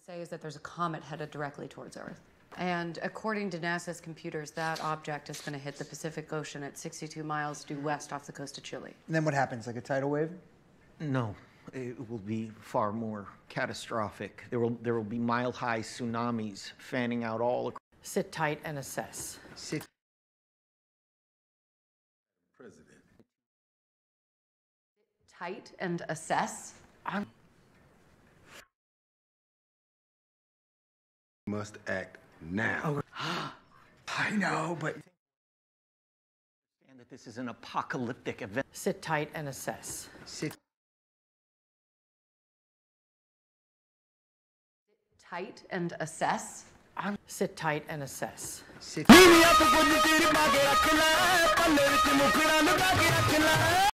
say is that there's a comet headed directly towards Earth. And according to NASA's computers, that object is going to hit the Pacific Ocean at 62 miles due west off the coast of Chile. And then what happens, like a tidal wave? No, it will be far more catastrophic. There will be mile-high tsunamis fanning out all across. Sit tight and assess. Sit. President. Tight and assess. Must act now. I know, but... Understand that this is an apocalyptic event. Sit tight and assess. Sit. Tight and assess. Sit tight and assess. Sit.